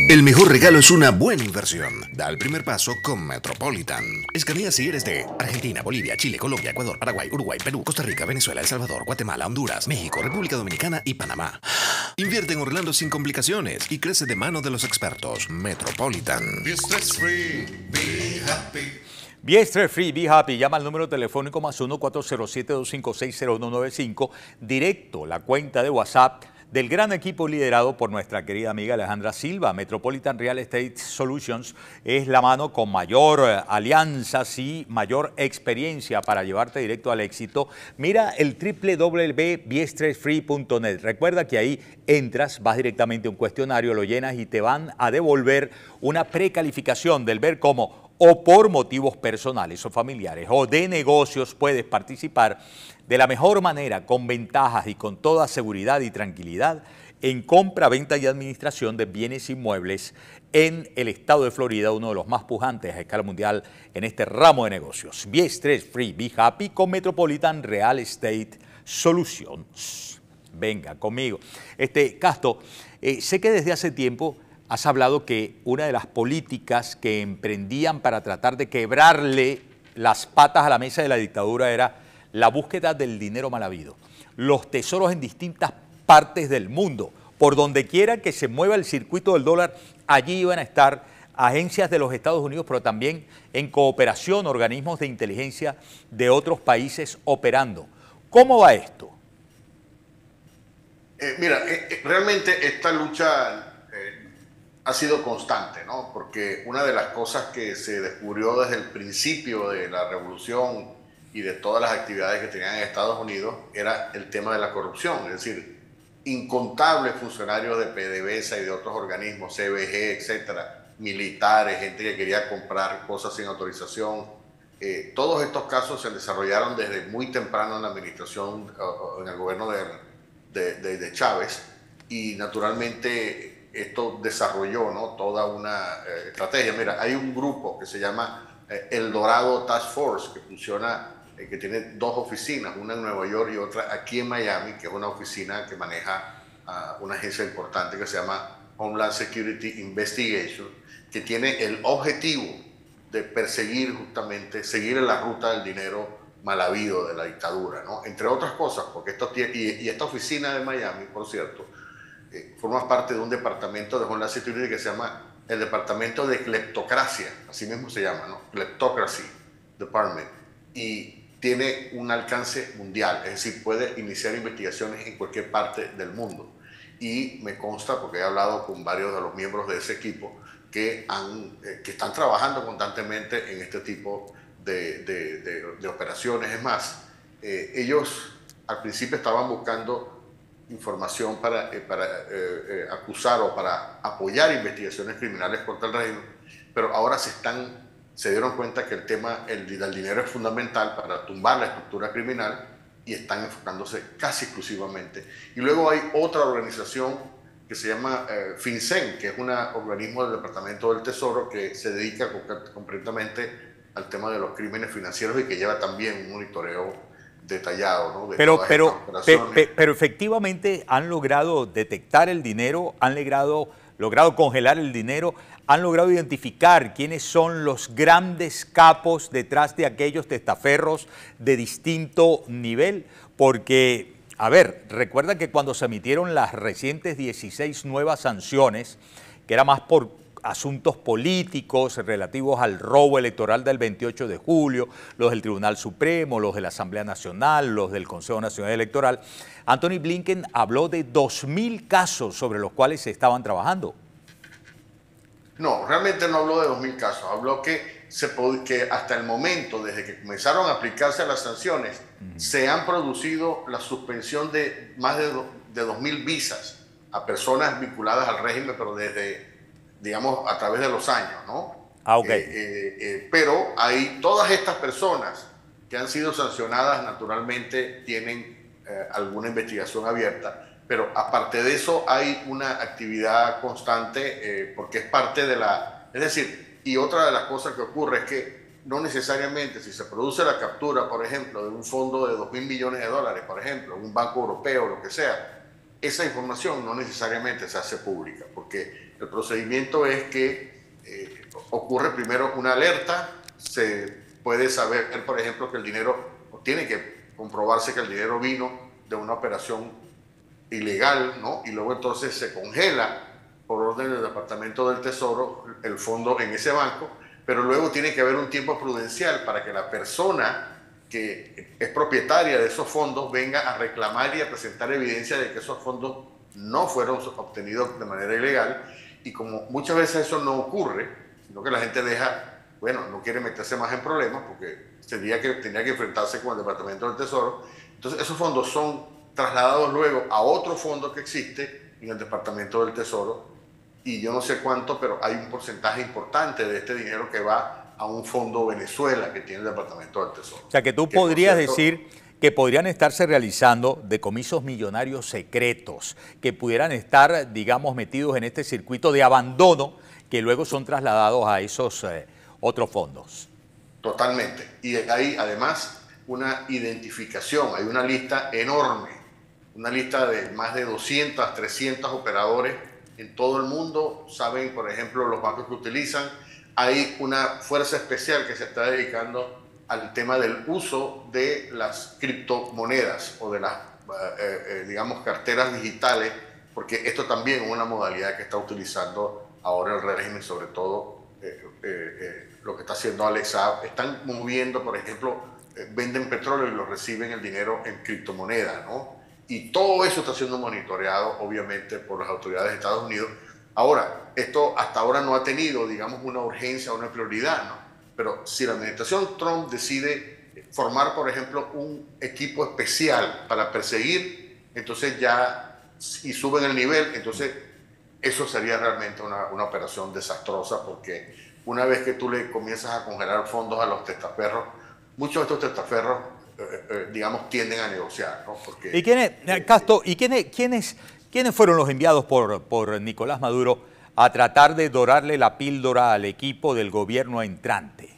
El mejor regalo es una buena inversión. Da el primer paso con Metropolitan. Escanea si eres de Argentina, Bolivia, Chile, Colombia, Ecuador, Paraguay, Uruguay, Perú, Costa Rica, Venezuela, El Salvador, Guatemala, Honduras, México, República Dominicana y Panamá. Invierte en Orlando sin complicaciones y crece de mano de los expertos. Metropolitan. Be stress free, be happy. Be Stress Free, Be Happy. Llama al número telefónico +1 407-256-0195. Directo la cuenta de WhatsApp del gran equipo liderado por nuestra querida amiga Alejandra Silva. Metropolitan Real Estate Solutions es la mano con mayor alianzas y mayor experiencia para llevarte directo al éxito. Mira el www.bestressfree.net. Recuerda que ahí entras, vas directamente a un cuestionario, lo llenas y te van a devolver una precalificación del ver cómo o por motivos personales o familiares o de negocios puedes participar de la mejor manera, con ventajas y con toda seguridad y tranquilidad en compra, venta y administración de bienes inmuebles en el estado de Florida, uno de los más pujantes a escala mundial en este ramo de negocios. Be Stress Free, Be Happy con Metropolitan Real Estate Solutions. Venga conmigo. Casto, sé que desde hace tiempo has hablado que una de las políticas que emprendían para tratar de quebrarle las patas a la mesa de la dictadura era la búsqueda del dinero mal habido. Los tesoros en distintas partes del mundo, por donde quiera que se mueva el circuito del dólar, allí iban a estar agencias de los Estados Unidos, pero también en cooperación organismos de inteligencia de otros países operando. ¿Cómo va esto? Realmente esta lucha ha sido constante, ¿no? Porque una de las cosas que se descubrió desde el principio de la revolución y de todas las actividades que tenían en Estados Unidos era el tema de la corrupción. Es decir, incontables funcionarios de PDVSA y de otros organismos, CBG, etcétera, militares, gente que quería comprar cosas sin autorización. Todos estos casos se desarrollaron desde muy temprano en la administración, en el gobierno de Chávez, y naturalmente esto desarrolló, ¿no?, toda una estrategia. Mira, hay un grupo que se llama El Dorado Task Force, que funciona, que tiene dos oficinas, una en Nueva York y otra aquí en Miami, que es una oficina que maneja una agencia importante que se llama Homeland Security Investigation, que tiene el objetivo de perseguir justamente, seguir en la ruta del dinero mal habido de la dictadura, ¿no? Entre otras cosas, porque esta oficina de Miami, por cierto, forma parte de un departamento de Homeland Security que se llama el Departamento de Cleptocracia, así mismo se llama, ¿no? Kleptocracy Department, y tiene un alcance mundial, es decir, puede iniciar investigaciones en cualquier parte del mundo. Y me consta, porque he hablado con varios de los miembros de ese equipo, que están trabajando constantemente en este tipo de operaciones. Es más, ellos al principio estaban buscando información para acusar o para apoyar investigaciones criminales contra el régimen, pero ahora se dieron cuenta que el tema del dinero es fundamental para tumbar la estructura criminal y están enfocándose casi exclusivamente. Y luego hay otra organización que se llama FinCEN, que es un organismo del Departamento del Tesoro que se dedica completamente al tema de los crímenes financieros y que lleva también un monitoreo detallado, ¿no?, de pero efectivamente han logrado detectar el dinero, han logrado congelar el dinero, han logrado identificar quiénes son los grandes capos detrás de aquellos testaferros de distinto nivel, porque, a ver, recuerda que cuando se emitieron las recientes 16 nuevas sanciones, que era más por asuntos políticos relativos al robo electoral del 28 de julio, los del Tribunal Supremo, los de la Asamblea Nacional, los del Consejo Nacional Electoral, Anthony Blinken habló de 2.000 casos sobre los cuales se estaban trabajando. No, realmente no habló de 2.000 casos, habló que hasta el momento, desde que comenzaron a aplicarse las sanciones, se han producido la suspensión de más de 2.000 visas a personas vinculadas al régimen, pero desde, digamos, a través de los años, ¿no? Pero hay todas estas personas que han sido sancionadas, naturalmente tienen alguna investigación abierta, pero aparte de eso hay una actividad constante porque es parte de es decir, y otra de las cosas que ocurre es que no necesariamente si se produce la captura, por ejemplo, de un fondo de $2.000 millones, por ejemplo, un banco europeo, lo que sea, esa información no necesariamente se hace pública, porque el procedimiento es que ocurre primero una alerta, se puede saber, por ejemplo, que el dinero, tiene que comprobarse que el dinero vino de una operación ilegal, ¿no? Y luego entonces se congela por orden del Departamento del Tesoro el fondo en ese banco, pero luego tiene que haber un tiempo prudencial para que la persona que es propietaria de esos fondos venga a reclamar y a presentar evidencia de que esos fondos no fueron obtenidos de manera ilegal. Y como muchas veces eso no ocurre, sino que la gente no quiere meterse más en problemas porque tenía que enfrentarse con el Departamento del Tesoro, entonces esos fondos son trasladados luego a otro fondo que existe en el Departamento del Tesoro, y yo no sé cuánto, pero hay un porcentaje importante de este dinero que va a un fondo Venezuela que tiene el Departamento del Tesoro. O sea, que tú podrías decir que podrían estarse realizando decomisos millonarios secretos, que pudieran estar, digamos, metidos en este circuito de abandono, que luego son trasladados a esos otros fondos. Totalmente. Y hay además una identificación, hay una lista enorme, una lista de más de 200, 300 operadores en todo el mundo. Saben, por ejemplo, los bancos que utilizan. Hay una fuerza especial que se está dedicando al tema del uso de las criptomonedas o de las, digamos, carteras digitales, porque esto también es una modalidad que está utilizando ahora el régimen, sobre todo lo que está haciendo Alex Saab. Están moviendo, por ejemplo, venden petróleo y lo reciben el dinero en criptomonedas, ¿no? Y todo eso está siendo monitoreado, obviamente, por las autoridades de Estados Unidos. Ahora, esto hasta ahora no ha tenido, digamos, una urgencia o una prioridad, ¿no? Pero si la administración Trump decide formar, por ejemplo, un equipo especial para perseguir, entonces y suben el nivel, entonces eso sería realmente una operación desastrosa, porque una vez que tú le comienzas a congelar fondos a los testaferros, muchos de estos testaferros, digamos, tienden a negociar, ¿no? Porque, ¿Y Castro, quiénes fueron los enviados por Nicolás Maduro a tratar de dorarle la píldora al equipo del gobierno entrante?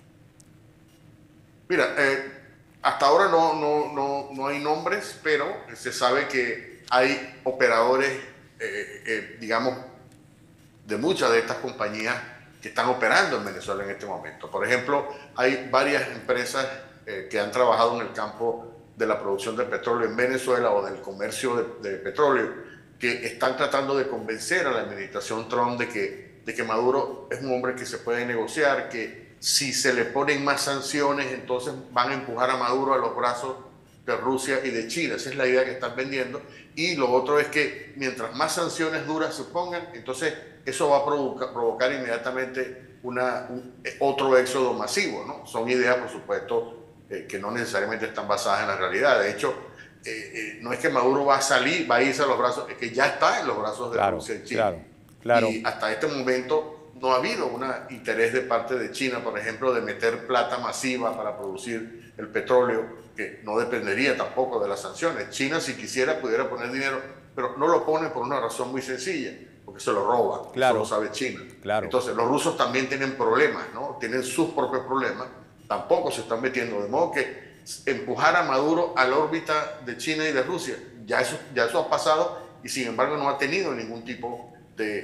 Mira, hasta ahora no hay nombres, pero se sabe que hay operadores, digamos, de muchas de estas compañías que están operando en Venezuela en este momento. Por ejemplo, hay varias empresas que han trabajado en el campo de la producción de petróleo en Venezuela o del comercio de petróleo, que están tratando de convencer a la administración Trump de que Maduro es un hombre que se puede negociar, que si se le ponen más sanciones, entonces van a empujar a Maduro a los brazos de Rusia y de China. Esa es la idea que están vendiendo. Y lo otro es que mientras más sanciones duras se pongan, entonces eso va a provocar inmediatamente otro éxodo masivo, ¿no? Son ideas, por supuesto, que no necesariamente están basadas en la realidad. De hecho, no es que Maduro va a irse a los brazos, es que ya está en los brazos de Rusia y China. Claro. Y hasta este momento no ha habido un interés de parte de China, por ejemplo, de meter plata masiva para producir el petróleo, que no dependería tampoco de las sanciones. China, si quisiera, pudiera poner dinero, pero no lo pone por una razón muy sencilla, porque se lo roban. Eso lo sabe China. Entonces, los rusos también tienen problemas, ¿no? Tienen sus propios problemas, tampoco se están metiendo, de modo que empujar a Maduro a la órbita de China y de Rusia, ya eso ha pasado, y sin embargo no ha tenido ningún tipo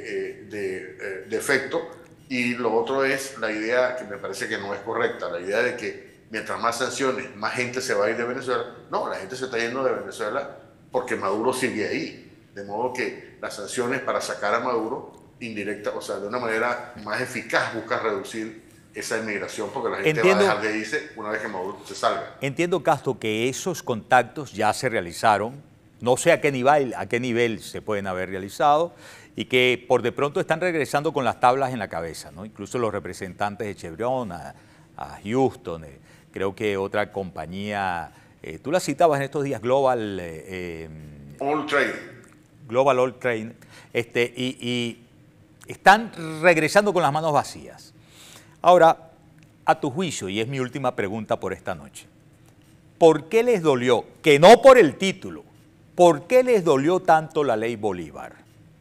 de efecto. Y lo otro es la idea, que me parece que no es correcta, la idea de que mientras más sanciones, más gente se va a ir de Venezuela. No, la gente se está yendo de Venezuela porque Maduro sigue ahí. De modo que las sanciones para sacar a Maduro indirecta, o sea, de una manera más eficaz, busca reducir esa inmigración, porque la gente va a dejar de irse una vez que Maduro se salga. Entiendo, Castro, que esos contactos ya se realizaron, no sé a qué nivel se pueden haber realizado, y que por de pronto están regresando con las tablas en la cabeza, ¿no? Incluso los representantes de Chevron, a Houston, creo que otra compañía, tú la citabas en estos días, Global Oil Trade. Global Oil Trade, y están regresando con las manos vacías. Ahora, a tu juicio, y es mi última pregunta por esta noche, ¿por qué les dolió, que no por el título, por qué les dolió tanto la ley Bolívar?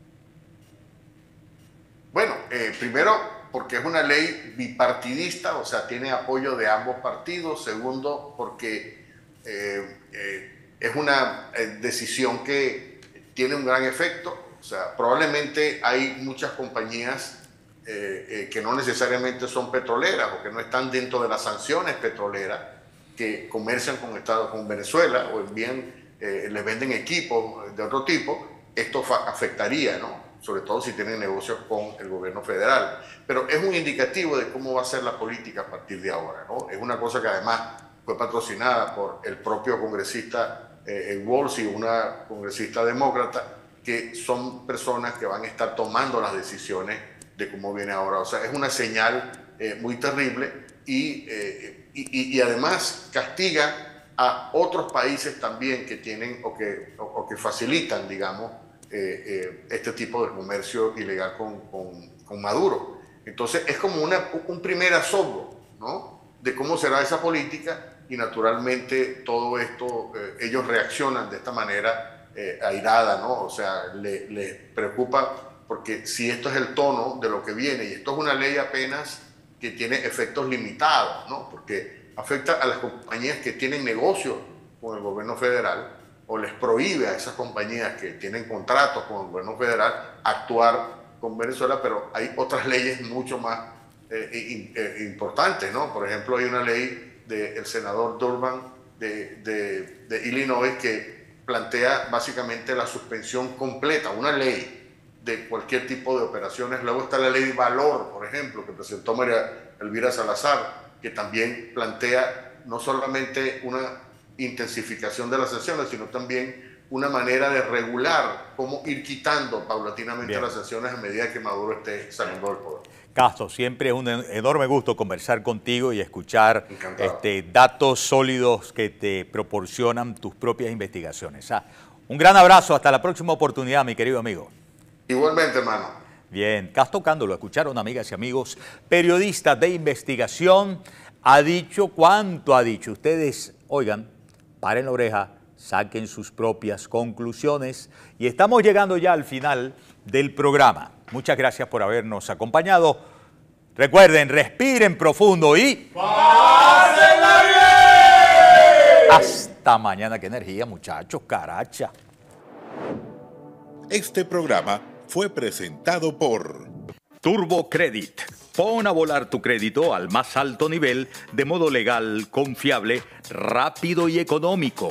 Bueno, primero, porque es una ley bipartidista, o sea, tiene apoyo de ambos partidos. Segundo, porque es una decisión que tiene un gran efecto. O sea, probablemente hay muchas compañías que no necesariamente son petroleras o que no están dentro de las sanciones petroleras, que comercian con Venezuela o bien les venden equipos de otro tipo. Esto afectaría, ¿no? Sobre todo si tienen negocios con el gobierno federal. Pero es un indicativo de cómo va a ser la política a partir de ahora, ¿no? Es una cosa que además fue patrocinada por el propio congresista Walsh y una congresista demócrata, que son personas que van a estar tomando las decisiones de cómo viene ahora. O sea, es una señal muy terrible y además castiga a otros países también que tienen o que facilitan, digamos, este tipo de comercio ilegal con Maduro. Entonces es como un primer asombro, ¿no?, de cómo será esa política, y naturalmente todo esto, ellos reaccionan de esta manera airada, ¿no? O sea, les preocupa, porque si esto es el tono de lo que viene, y esto es una ley apenas que tiene efectos limitados, ¿no?, porque afecta a las compañías que tienen negocios con el gobierno federal, o les prohíbe a esas compañías que tienen contratos con el gobierno federal actuar con Venezuela, pero hay otras leyes mucho más importantes, ¿no? Por ejemplo, hay una ley del senador Durbin de Illinois que plantea básicamente la suspensión completa, una ley de cualquier tipo de operaciones. Luego está la ley de valor, por ejemplo, que presentó María Elvira Salazar, que también plantea no solamente una intensificación de las sanciones, sino también una manera de regular cómo ir quitando paulatinamente las sanciones a medida que Maduro esté saliendo del poder. Castro, siempre es un enorme gusto conversar contigo y escuchar datos sólidos que te proporcionan tus propias investigaciones. Un gran abrazo, hasta la próxima oportunidad, mi querido amigo. Igualmente, hermano. Bien, Castro Cando, lo escucharon, amigas y amigos, periodista de investigación, ha dicho cuánto ha dicho. Ustedes, oigan, paren la oreja, saquen sus propias conclusiones, y estamos llegando ya al final del programa. Muchas gracias por habernos acompañado. Recuerden, respiren profundo y ¡pásenla bien! Hasta mañana. ¡Qué energía, muchachos! ¡Caracha! Este programa fue presentado por Turbo Credit. Pon a volar tu crédito al más alto nivel de modo legal, confiable, rápido y económico.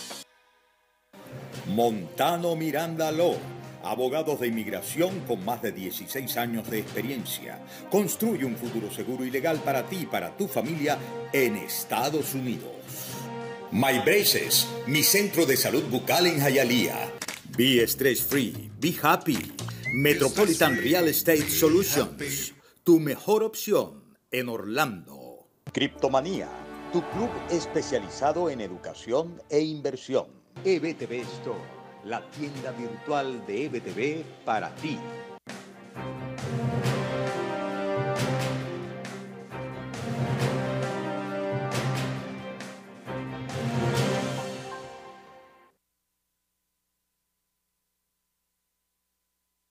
Montano Miranda Law. Abogados de inmigración con más de 16 años de experiencia. Construye un futuro seguro y legal para ti y para tu familia en Estados Unidos. My Braces, mi centro de salud bucal en Hialeah. Be stress free, be happy. Metropolitan Real Estate Solutions, tu mejor opción en Orlando. Criptomanía, tu club especializado en educación e inversión. EBTV Store, la tienda virtual de EBTV para ti.